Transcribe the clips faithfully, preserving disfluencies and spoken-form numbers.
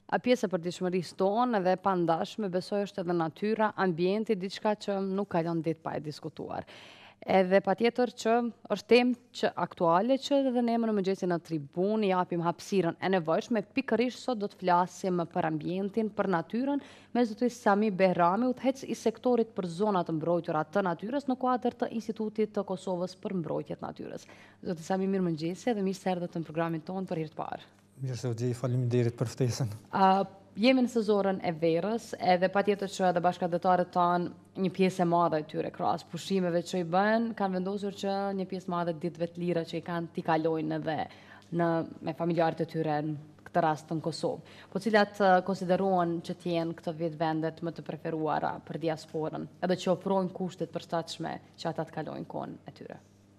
A pjesë e përditshmërisë tonë dhe e pandashme besoj është edhe natyra, ambienti, diçka që nuk ka lënë ditë pa e diskutuar. Edhe patjetër që është temë që aktuale që edhe ne në mëngjesin në tribunë japim hapësirën e nevojshme, pikërisht sot do të flasim për ambientin, për natyrën, me zotëri Sami Behrami, udhëhec i sektorit për zonat të mbrojtura të natyrës në kuadër të Institutit të Kosovës për mbrojtje të natyrës. Zotëri Sami, mirëmëngjesi dhe mirë se erdhët në programin tonë për herë të parë. Mirë se u gjej, faleminderit për ftesën. Uh, jemi në sezonën e verës, edhe patjetër që edhe bashkëdhetarët tanë një pjesë e madhe e tyre krahas pushimeve që i bën, kanë vendosur që një pjesë madhe ditëve të lira që i kanë t'i kalojnë edhe në me familjarët e tyre në këtë rast në Kosovë. Po cilat uh, konsiderohen që t'jenë këtë vit vendet më të preferuara për diasporën, edhe që ofrojnë kushtet përshtatshme që ata të kalojnë kohën e tyre?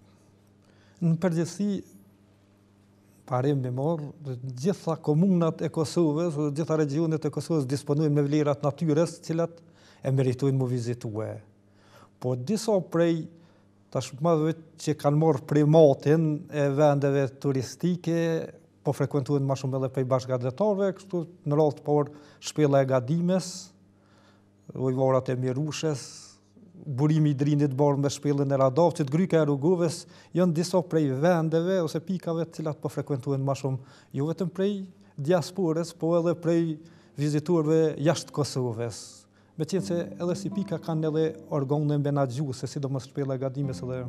Në përgjithësi, parim me morë, gjitha komunat e Kosovës, gjitha regionet e Kosovës disponojnë me vlerat natyres, cilat e meritojnë mu vizitue. Po disa prej tashmadhëve që kanë morë prej matin e vendeve turistike, po frekuentojnë ma shumë edhe prej bashkëdhetarëve, kështu në radhë të parë Shpella e Gadimes, ujvarat e Mirushes, burimi i Drinit Bardh me Shpellën e Radovcit, Gryka e Rrugovës, janë disa prej vendeve ose pikave të cilat po frekuentohen më shumë, jo vetëm prej diasporës, po edhe prej vizitorëve jashtë Kosovës. Me qenë se edhe si pika kanë edhe organe menaxhuese, sidomos Shpella e Gadimes edhe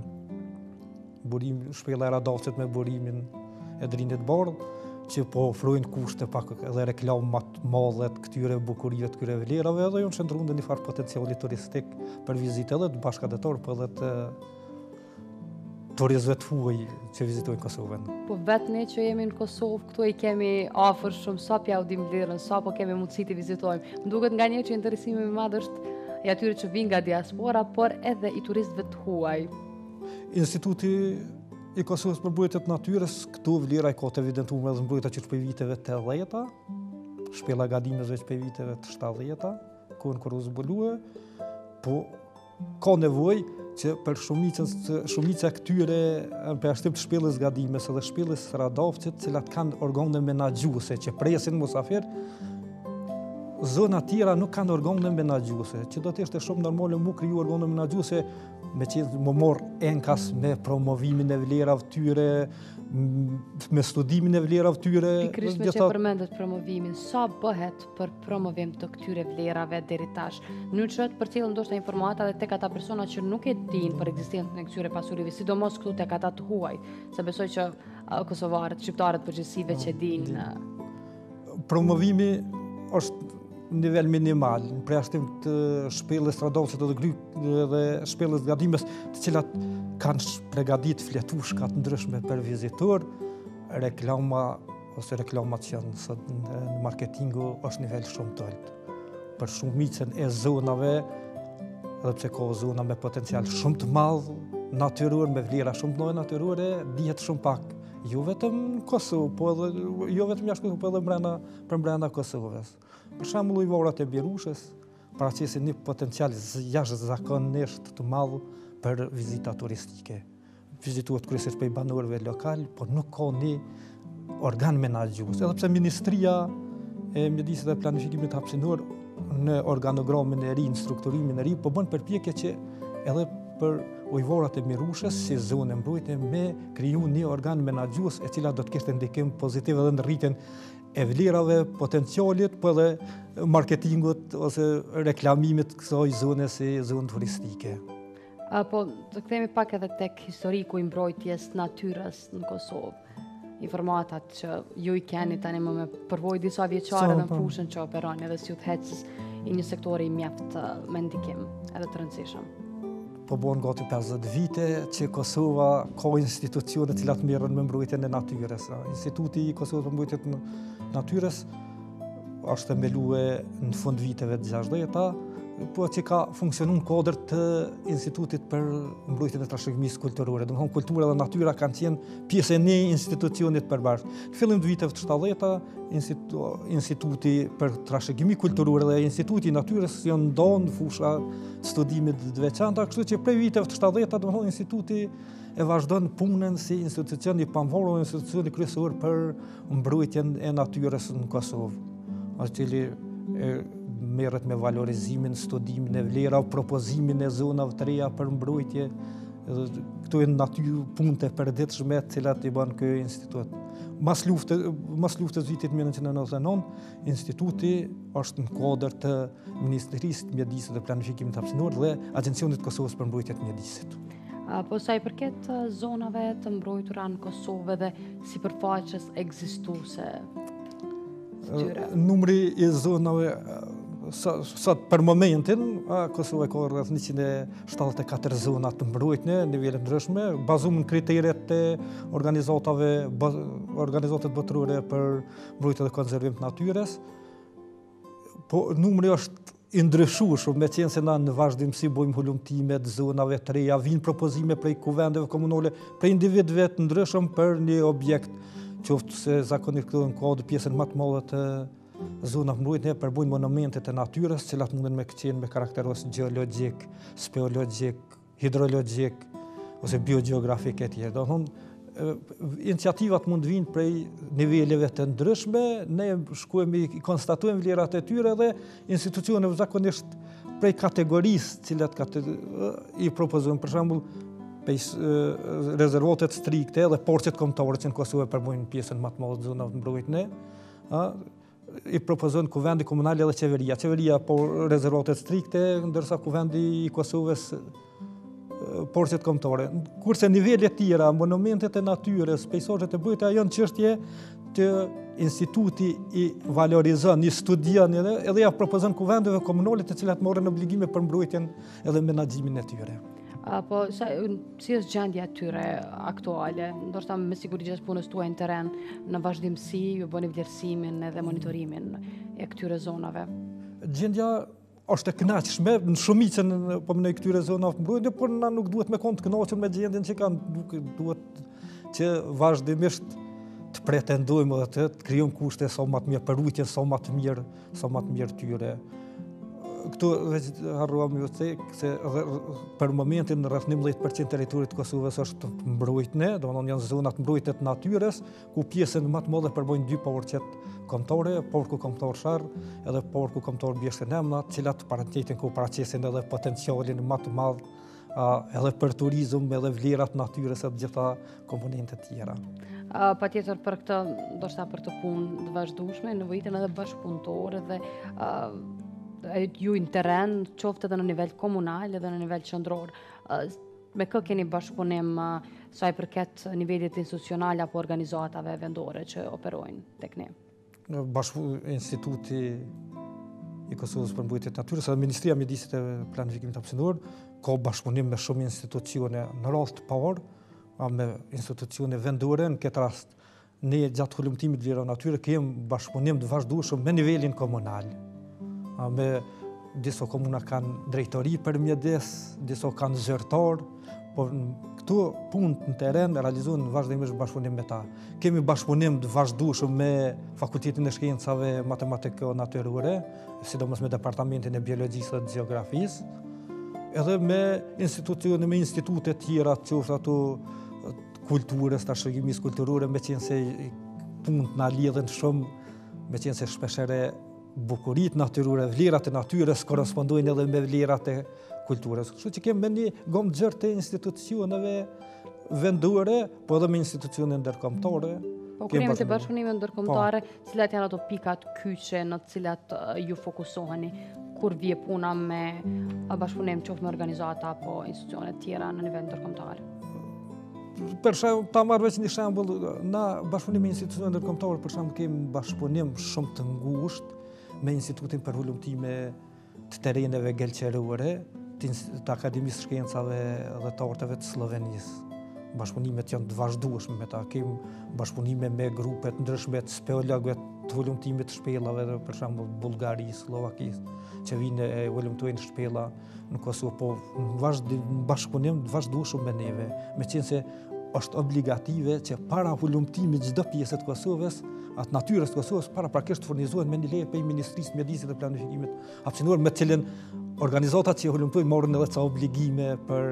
burimi Shpella e Radovcit me burimin e Drinit Bardh, që po ofrojnë kushte pak edhe reklamë të madhe të këtyre bukurive të këtyre vlerave, edhe janë shndruar në një farë potenciali turistik për vizitë edhe të bashkëdhetarë, po edhe të turistëve të huaj që vizitojnë Kosovën. Po vetë ne që jemi në Kosovë, këtu i kemi afër shumë, sa pja u dim vlerën, sa po kemi mundësi të vizitojmë. Më duket nga një që interesimi më madh është i atyre që vinë nga diaspora, por edhe i turistëve të huaj. Instituti i Kosovës për mbrojtjet natyrës, këtu vlera i ka të evidentuar edhe mbrojtja që për viteve të dhjetë, Shpella Gadimes veç për viteve të shtatëdhjetë, kohën kur u zbulue, po ka nevojë që për shumicën shumica këtyre për ashtim të Shpellës Gadimes edhe Shpellës Radovcit, cilat kanë organe menaxhuese që presin musafir, zona tjera nuk kanë organe menaxhuese, që do të ishte shumë normale mu kriju organe menaxhuese me qenë më morë enkas me promovimin e vlerave tyre, me studimin e vlerave tyre. Pikërisht me që përmendet promovimin, sa bëhet për promovim të këtyre vlerave deri tash? Në që të përcjellën ndoshta informata dhe tek ata persona që nuk e dinë për ekzistencën e këtyre pasurive, sidomos këtu tek ata të huaj, se besoj që kosovarët, shqiptarët përgjithësive që dinë. Promovimi është në nivel minimal, në preashtim të Shpellës Radovcit dhe Grykë dhe Shpellës Gadimes, të cilat kanë pregadit fletushka të ndryshme për vizitor, reklama ose reklamat që janë sot në marketingu është nivel shumë të lartë. Për shumicën e zonave, edhe pse ka zona me potencial shumë të madh natyror, me vlera shumë të mëdha natyrore, dihet shumë pak. Jo vetëm në Kosovë, po edhe jo vetëm jashtë Kosovë, po edhe brenda për brenda Kosovës. Për shembull ujvarat e Mirushes paraqisin një potencial jashtëzakonisht të madh për vizita turistike. Vizitohet kryesisht prej banorëve lokal, por nuk ka një organ menaxhues. Edhe pse Ministria e Mjedisit dhe Planifikimit Hapësinor në organogramin e ri, në strukturimin e ri, po bën përpjekje që edhe për ujvarat e Mirushes si zonë mbrojtje me kriju një organ menaxhues e cila do të kishte ndikim pozitiv edhe në rritjen e vlerave, potencialit, po edhe marketingut ose reklamimit kësaj zone si zonë turistike. Po, të kthehemi pak edhe tek historiku i mbrojtjes natyrës në Kosovë. Informatat që ju i keni tani më me përvojë disa vjeçare dhe në fushën që operoni edhe si udhëhecës i një sektori mjaft me ndikim edhe të rëndësishëm. Po bën gati pesëdhjetë vite që Kosova ka institucione të cilat merren me mbrojtjen e natyrës. Instituti i Kosovës për mbrojtjen e natyrës është themeluar në fund viteve të gjashtëdhjetë, po që ka funksionu në kodër të Institutit për mbrojtjen e trashëgimisë kulturore. Domethënë kultura dhe natyra kanë qenë pjesë e një institucionit përbashkët. Në fillim të viteve të shtatëdhjetë, Instituti për trashëgimi kulturore dhe Instituti i Natyrës janë ndonë fusha studimit të veçanta, kështu që prej viteve të shtatëdhjetë, domethënë Instituti e vazhdon punën si institucion i pavarur, institucioni kryesor për mbrojtjen e natyrës në Kosovë. i cili merret me valorizimin, studimin e vlera, propozimin e zonave të reja për mbrojtje. Këto janë natyrë punte e përditshme të cilat i bën ky institut. Mas luftës, mas luftës vitit mille nëntëqind e nëntëdhjetë e nëntë, instituti është në kuadër të Ministrisë të Mjedisit dhe Planifikimit Hapësinor dhe Agjencionit të Kosovës për mbrojtje të mjedisit. Po sa i përket zonave të mbrojtura në Kosovë dhe sipërfaqes ekzistuese të tyre? Numri i zonave sa për momentin, Kosova ka rreth njëqind e shtatëdhjetë e katër zona të mbrojtje në nivele ndryshme, bazuar në kriteret e organizatave organizatat botërore për mbrojtje dhe konservim të natyrës. Po numri është i ndryshuar, me qenë se na në vazhdimsi bojmë hulumtime të zonave të reja, vinë propozime prej kuvendeve komunale, prej individëve të ndryshëm për një objekt, qoftë se zakonisht këto në kuadër pjesën më të madhe të zonave mbrojtje përbojnë monumentet e natyrës, cilat munden me qenë me karakter ose gjeologjik, speologjik, hidrologjik ose biogeografik e tjerë. Do thonë, iniciativat mund vinë prej niveleve të ndryshme, ne shkojmë i konstatojmë vlerat e tyre dhe institucioneve zakonisht prej kategorisë cilat i propozojmë, për shembull, rezervatet strikte dhe porqet kombëtare që në Kosovë përbojnë pjesën më të madhe të zonave të mbrojtje, i propozojnë kuvendi komunal dhe qeveria. Qeveria po rezervatet strikte, ndërsa kuvendi i Kosovës porqet kombëtare. Kurse nivelet tjera, monumentet e natyrës, pejsazhet e mbrojtura janë çështje që instituti i valorizon, i studion edhe, edhe ja propozon kuvendeve komunale të cilat marrin obligime për mbrojtjen edhe menaxhimin e tyre. Po, sa, si është gjendja tyre aktuale? Ndoshta me siguri gjatë punës tuaj në terren, në vazhdimsi ju bëni vlerësimin edhe monitorimin e këtyre zonave? Gjendja është e kënaqshme në shumicën po në këtyre zonave të mbrojtje, por na nuk duhet me kon të kënaqur me gjendjen që kanë, nuk duhet që vazhdimisht të pretendojmë dhe të, të krijojmë kushte sa më të mirë për rujtjen, sa më të mirë, sa më të mirë tyre. Këtu harruam ju të thekë se për momentin rreth njëmbëdhjetë përqind territorit të Kosovës është mbrojtje, domethënë janë zonat mbrojtje të natyrës, ku pjesën më të madhe përbojnë dy porqet kombëtare, porku kombëtar Sharr edhe porku kombëtar Bjeshtë e Nemna, të cilat paraqiten ku paraqisin edhe potencialin më të madh edhe për turizëm, edhe vlerat natyrës e të gjitha komponentet tjera. Patjetër për këtë, ndoshta për të punë të vazhdueshme, nevojiten edhe bashkëpunëtorë dhe ju në terren, qoftë edhe në nivel komunal edhe në nivel qendror. Me kë keni bashkëpunim sa i përket nivelit institucional apo organizatave vendore që operojnë tek ne? Instituti i Kosovës për mbrojtje të natyrës dhe Ministria e Mjedisit e Planifikimit Hapësinor ka bashkëpunim me shumë institucione në rast të parë, me institucione vendore. Në këtë rast, ne gjatë hulumtimit të vlerave natyrë kemi bashkëpunim të vazhdueshëm me nivelin komunal. Me disa komuna kanë drejtori për mjedes, disa kanë zyrtar, por këtu punë në terren realizohen vazhdimisht bashkëpunim me ta. Kemi bashkëpunim të vazhdueshëm me Fakultetin e Shkencave Matematike Natyrore, sidomos me Departamentin e Biologjisë dhe Gjeografisë, edhe me institucione, me institute tjera, qoftë ato kulturës, të shoqërimisë kulturore, me qenë se punët na lidhen shumë, me qenë se shpeshherë bukurit natyrore, vlerat e natyrës korrespondojnë edhe me vlerat e kulturës. Kështu që kemi me një gomë gjërë të institucioneve vendore, po edhe me institucione ndërkombëtare. Po kemi të bashkëpunime ndërkombëtare, cilat janë ato pikat kyçe në të cilat ju fokusoheni kur vije puna me bashkëpunim qoftë me organizata apo institucione tjera në nivel ndërkombëtar? Për shembull, ta marr veç një shembull, na bashkëpunim me institucione ndërkombëtare, për shembull kemi bashkëpunim shumë të ngushtë me Institutin për hulumtime të terreneve gelqerore, të Akademisë Shkencave dhe të Arteve të Slovenisë. Bashkëpunimet janë të vazhdueshme me ta. Kemi bashkëpunime me grupe të ndryshme të speologëve të hulumtimit të shpellave, për shembull Bullgarisë, Slovakisë, që vinë e hulumtojnë shpella në Kosovë, po në bashkëpunim të vazhdueshëm me neve, me qenë se është obligative që para hulumtimit çdo pjesë të Kosovës, atë natyrës të Kosovës, para prakisht furnizohen me një leje prej Ministrisë të Mjedisit dhe Planifikimit Hapësinor, me të cilën organizatat që hulumtojnë marrin edhe ca obligime për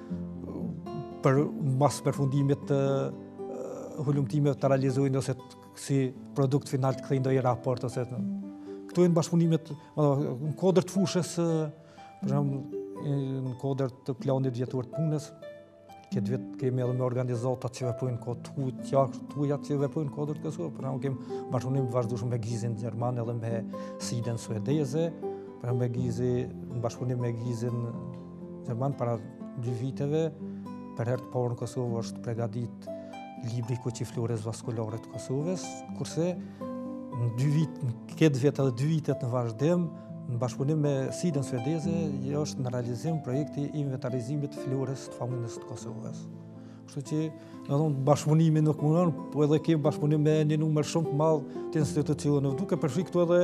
për mas përfundimit të hulumtimeve të realizojnë ose si produkt final të kthejnë ndonjë raport ose këto e në bashkëpunimet në kodër të fushës, për shembull, në kodër të planit vjetor të punës, këtë vit kemi edhe me organizatat që veprojnë kod tuja që veprojnë kodër të kësua, për shembull kemi bashkëpunim të vazhdueshëm me Gizin gjerman edhe me Siden suedeze, për me Gizin, në bashkëpunim me Gizin gjerman para dy viteve, për herë të parë në Kosovë është përgatit libri Kuqiflores vaskulare të Kosovës, kurse në dy vit, në këtë vit edhe dy vitet në vazhdim, në bashkëpunim me Siden suedeze, është në realizim projekti i inventarizimit të flores të faunës të Kosovës. Kështu që, në thonë, bashkëpunimi nuk mundon, po edhe kemi bashkëpunim me një numër shumë të madh të institucioneve, duke përfshi këtu edhe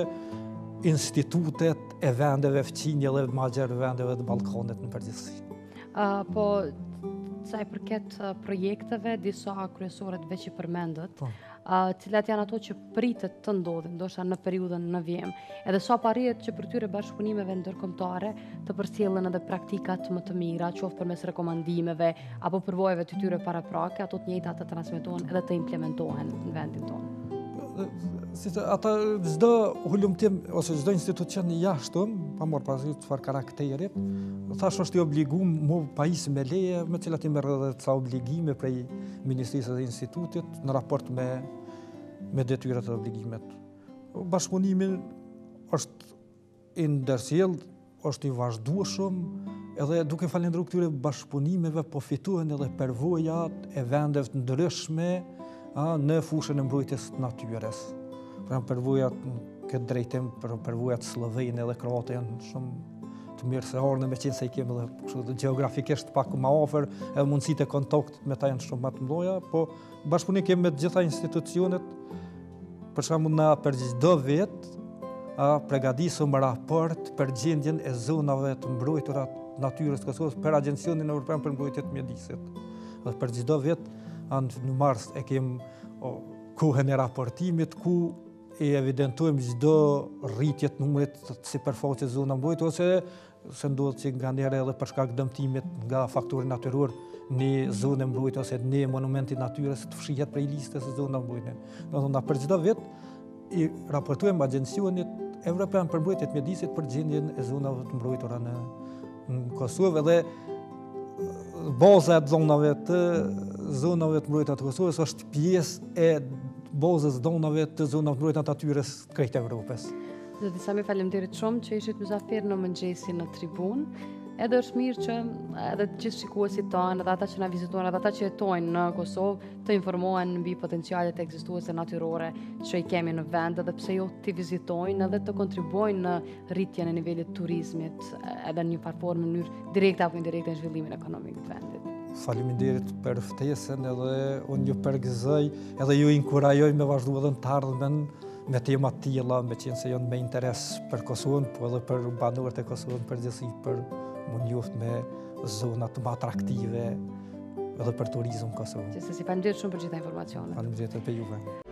institutet e vendeve fqinje dhe magjer vendeve të Ballkanit në përgjithësi. Uh, po, sa i përket uh, projekteve, disa kryesorët veç i përmendët, Po. uh, cilat janë ato që pritet të ndodhin, ndoshta në periudhën në vjem, edhe sa parihet që për tyre bashkëpunimeve ndërkombëtare të përcjellen edhe praktikat më të mira, qoftë përmes rekomandimeve apo përvojave të tyre paraprake, ato të njëjta të transmetohen edhe të implementohen në vendin tonë. Si të, ata çdo hulumtim ose çdo institucion i jashtëm, pa marrë parasysh çfarë karakterit, thash është i obliguar mu pajis me leje, me cilat i merr edhe ca obligime prej Ministrisë dhe Institutit në raport me me detyrat dhe obligimet. Bashkëpunimi është i ndërsjell, është i vazhdueshëm, edhe duke falendëruar këtyre bashkëpunimeve po fitohen edhe përvojat e vendeve të ndryshme në fushën e mbrojtjes të natyrës. Pra përvojat në këtë drejtim, për përvojat Slovene dhe Kroate janë shumë të mirë se orën me qenë se i kemi edhe geografikisht pak më afër, edhe mundësitë e kontaktit me ta janë shumë më të mëdha, po bashkëpunim kemi me të gjitha institucionet, për shembull na për çdo vit përgatisim raport për gjendjen e zonave të mbrojtura të natyrës të Kosovës për Agjencionin Evropian për Mbrojtje të Mjedisit. Dhe për çdo vit në mars e kemi kohën e raportimit ku e evidentojmë çdo rritje të numrit të sipërfaqe zona mbrojtur ose se ndodh që nga njëherë edhe për shkak dëmtimit nga faktori natyror një zonë mbrojtur ose një monument i natyrës të fshihet prej listës së zonave mbrojtura. Do të thonë për çdo vit i raportojmë Agjencionit Evropian për Mbrojtje të Mjedisit për gjendjen e zonave të mbrojtura në, në Kosovë dhe baza e zonave të zonave të mbrojtura të Kosovës është pjesë e bazës zonave të zonave të mbrojtura të natyrës të krejt Evropës. Zoti Sami, faleminderit shumë që ishit mysafir në mëngjesin në tribun. Edhe është mirë që edhe gjithë shikuesit tanë, edhe ata që na vizitojnë, edhe ata që jetojnë në Kosovë, të informohen mbi potencialet ekzistuese natyrore që i kemi në vend, edhe pse jo të vizitojnë edhe të kontribuojnë në rritjen e nivelit turizmit, edhe në një farë formë në mënyrë direkte apo indirekte në zhvillimin ekonomik të vendit. Faleminderit për ftesën, edhe unë ju përgëzoj, edhe ju inkurajoj me vazhdu edhe në të ardhmen me tema të tilla, me qenë se janë me interes për Kosovën, po edhe për banorët e Kosovën përgjithësi, për më njoft me zonat më atraktive edhe për turizëm Kosovë. Që se si faleminderit shumë për gjitha informacionet. Faleminderit për juve.